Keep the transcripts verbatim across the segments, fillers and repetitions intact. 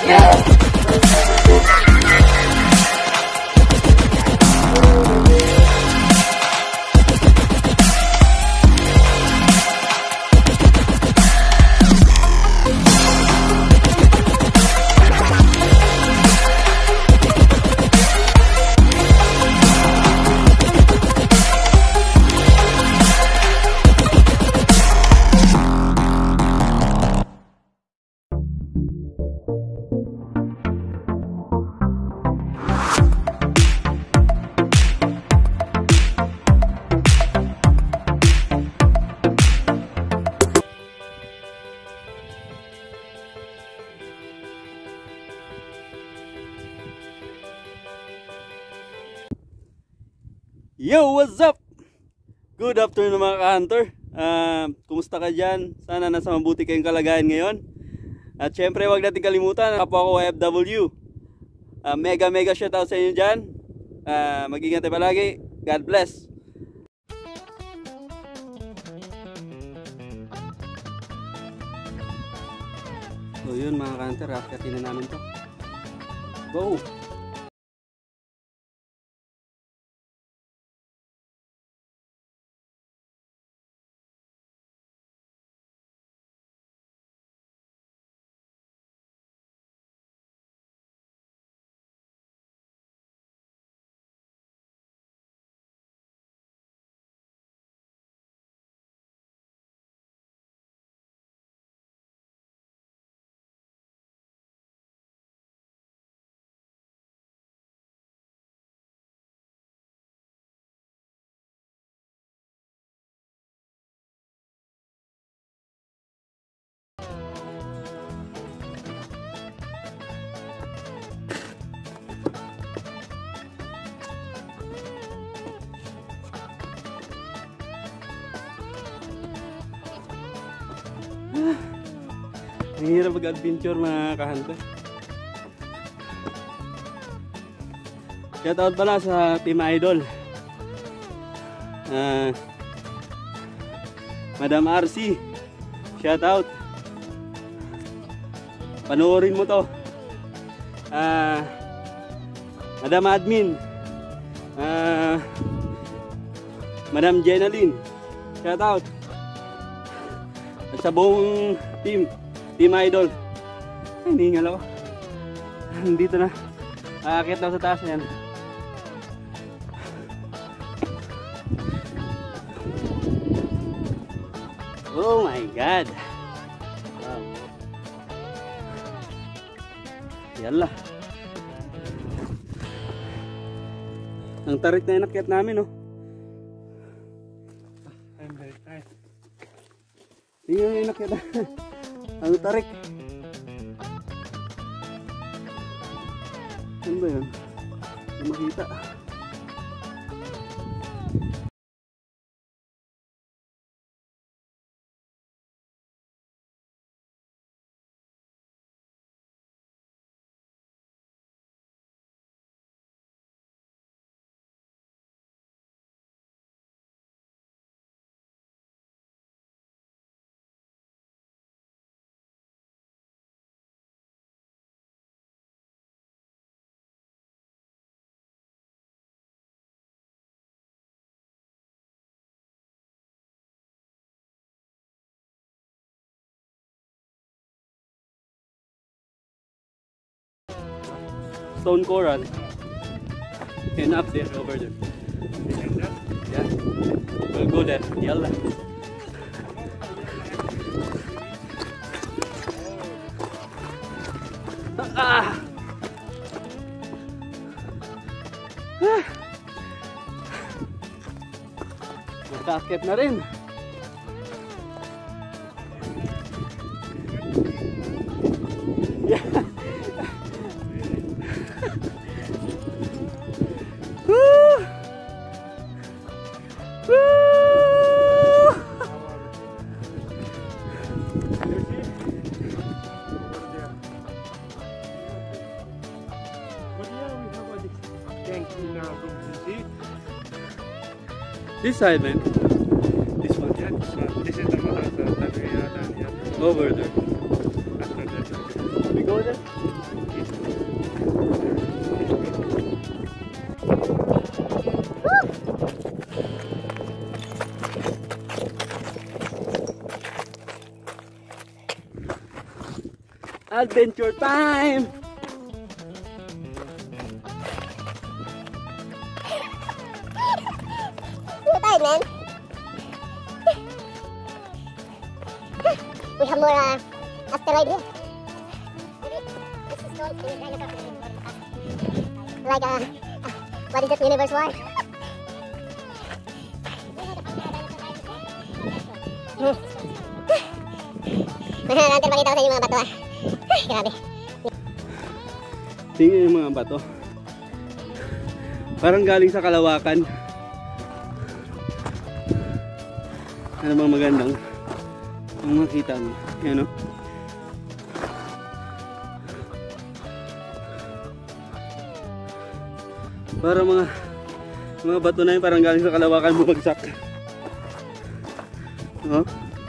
Yo, what's up? Good afternoon mga ka-hunter. uh, Kumusta ka dyan? Sana nasa mabuti kayong kalagayan ngayon. At syempre wag natin kalimutan, kapwa ko O F W. uh, Mega mega shoutout sa inyo dyan. uh, Mag-ingat tayo palagi. God bless. So yun mga ka-hunter, akyatin na namin to. Go! Ang hirap mag-adventure mga ka-hunter. Shoutout pala sa Team Idol, uh, Madam R C. Shoutout. Panoorin mo to. uh, Madam Admin, uh, Madam Jenaline. Shoutout. At sa buong team Team Idol. Ay, hiningal ako. Dito na. Aakit na sa taas na yan. Oh my God. Wow. Yalla. Ang tarik na inakyat namin, oh. I'm very tired. Hindi yung inakyat na. Ang tarik. Ano ba yun? Hindi makita. Stone coral. And up there, over there. Yeah. We'll go there. Yalla. Ah! Ah! Nakakit na rin. Yeah. Woo! Woo! This side, man. This one. Yeah, this one. This is the Mahasa that we are done here. Over there. After that, We go there? Adventure time! You're tired, man. We have more uh, asteroid here. This is called like a uh, what is it? Universe War. Nanti pakita ko sa inyo mga bato ah. Grabe. Tingnan yung mga bato. Parang galing sa kalawakan. Ano bang magandang ang makita mo? Yan o. Parang mga mga bato na yun parang galing sa kalawakan bumagsak. Oh.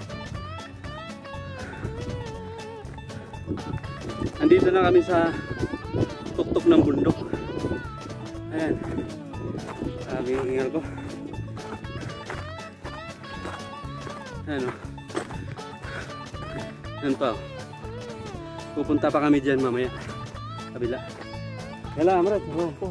Andito na kami sa tuktok ng bundok. Ayan. Sabi yung ingal ko. Ayan o. Ayan pa o. Pupunta pa kami dyan mamaya. Kabila. Kala, Amrat. Oh, oh.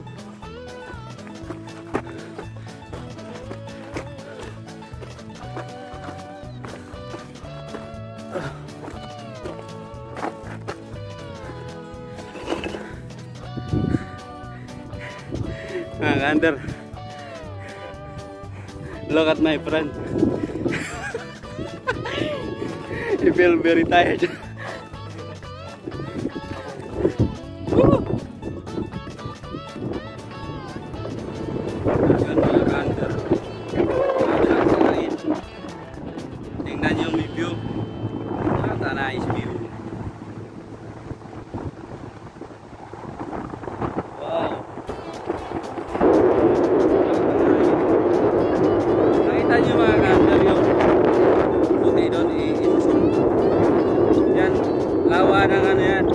Mga ka-hunter, look at my friend. I feel very tired. Ayan mga ka-hunter, tingnan yung view. Nice view. Lawa ng ano yan.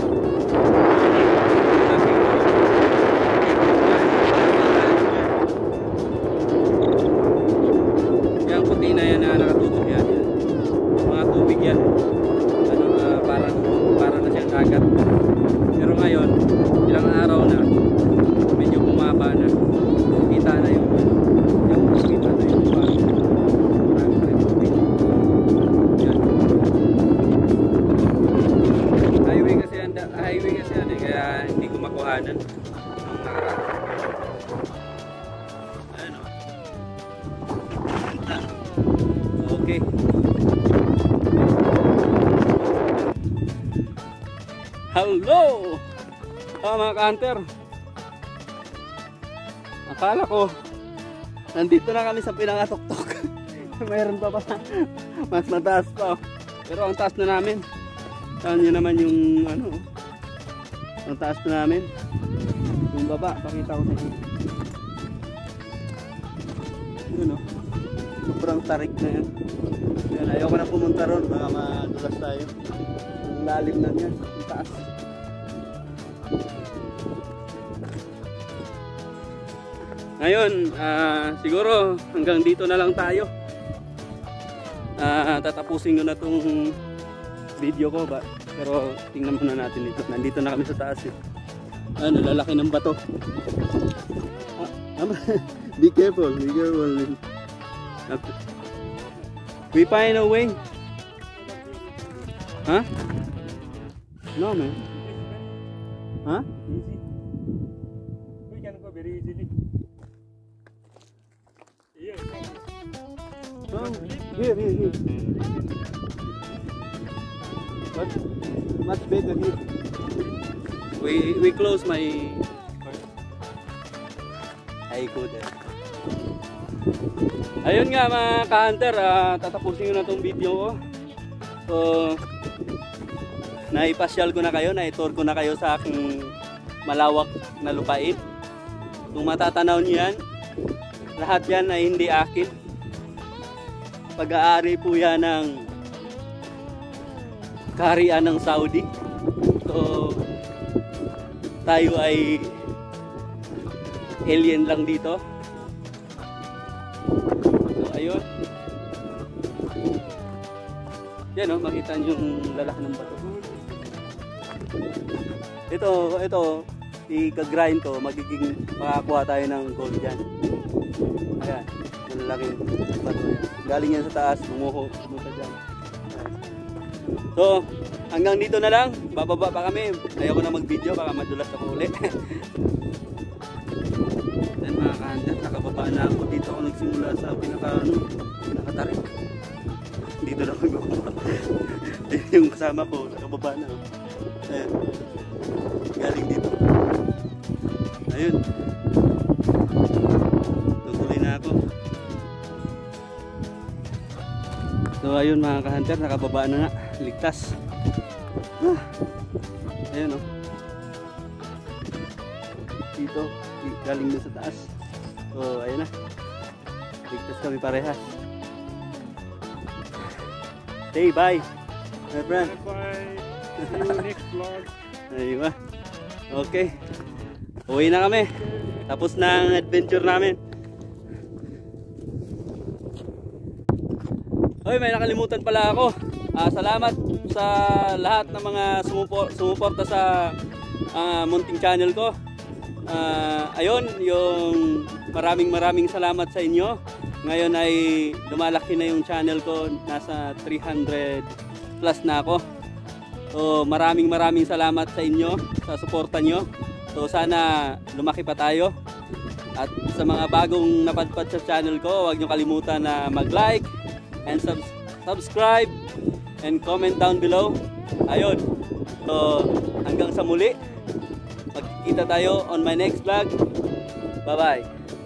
Yung puti na yan na nakatutok yan. Mga tubig yan. Ano, uh, parang, parang na siyang dagat. Pero ngayon, ilang araw na, medyo bumaba na. Kita na yung yung kita na yung parang highway kasi yan eh, kaya hindi ko makuhanan nung nakaraan. Ayan o. Okay. Hello! Oh, mga ka-hunter. Akala ko nandito na kami sa pinangatok-tok. Mayroon pa pa mas mataas pa. Pero ang taas na namin. Saan nyo naman yung ano, ang taas na namin. Yung baba, pakita ko sa inyo. Yun o, sobrang tarik na yan. Yan, ayoko na pumunta ron, baka madulas tayo. Ang lalim na yan, ang taas. Ngayon, uh, siguro hanggang dito na lang tayo. Uh, tatapusin ko na itong video ko ba, pero tingnan muna natin ito. Nandito na kami sa taas eh. Ano, lalaki ng bato. Ah, be careful, be careful. We find a way. Huh? No man. Huh? Easy. We can go very easily. Here. Oh, here, here, here. But much better here. We we close my I could. Ayun nga mga ka-hunter, uh, tatapusin ko na tong video ko. So naipasyal ko na kayo, naitour ko na kayo sa aking malawak na lupain. Kung matatanaw niyo yan, lahat yan ay hindi akin. Pag-aari po yan ng kaharian ng Saudi. So tayo ay alien lang dito. So ayun. Yan o, makita nyo yung lalaki ng bato. Ito, ito, i-grind ko, magiging makakuha tayo ng gold dyan. Ayan, malalaking bato yan. Galing yan sa taas, bumuho, pumunta dyan. Ayan. So, hanggang dito na lang, bababa pa kami. Ayoko na mag-video, baka madulas ako ulit. Then mga ka-hunter, nakababa na ako. Dito ako nagsimula sa pinaka, ano, pinakatarik. Dito na ako bababa. Yung kasama ko, nakababa na. Ayan. Galing dito. Ayun. Tutuloy na ako. So ayun mga ka-hunter, nakababa na nga. Ligtas. Ah. Ayun oh. Dito, galing na sa taas. So ayun na. Ligtas kami parehas. Say bye, my friend. Bye. See you next vlog. Ayun. Okay. Uwi na kami. Tapos na ang adventure namin. Hoy, may nakalimutan pala ako. Uh, salamat sa lahat ng mga sumupor sumuporta sa uh, munting channel ko. Uh, ayun, yung maraming maraming salamat sa inyo. Ngayon ay lumalaki na yung channel ko. Nasa three hundred plus na ako. So maraming maraming salamat sa inyo sa suporta nyo. So sana lumaki pa tayo. At sa mga bagong napadpad sa channel ko, huwag nyo kalimutan na mag-like and sub subscribe and comment down below. Ayun. So hanggang sa muli. Magkikita tayo on my next vlog. Bye bye.